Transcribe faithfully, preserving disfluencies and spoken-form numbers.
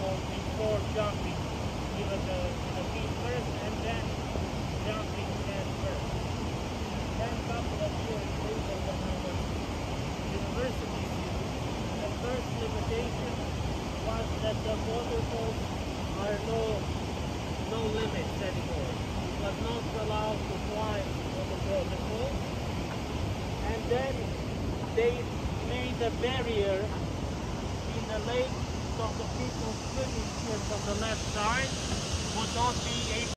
waterfall before jumping, even the, the feet first and then jumping head first. Then a couple of years later when I was university student, the first limitation was that the waterfalls are no, no limits anymore. You was not allowed to climb on the waterfall. And then they made a barrier in the lake so the people swimming here from the left side would not be able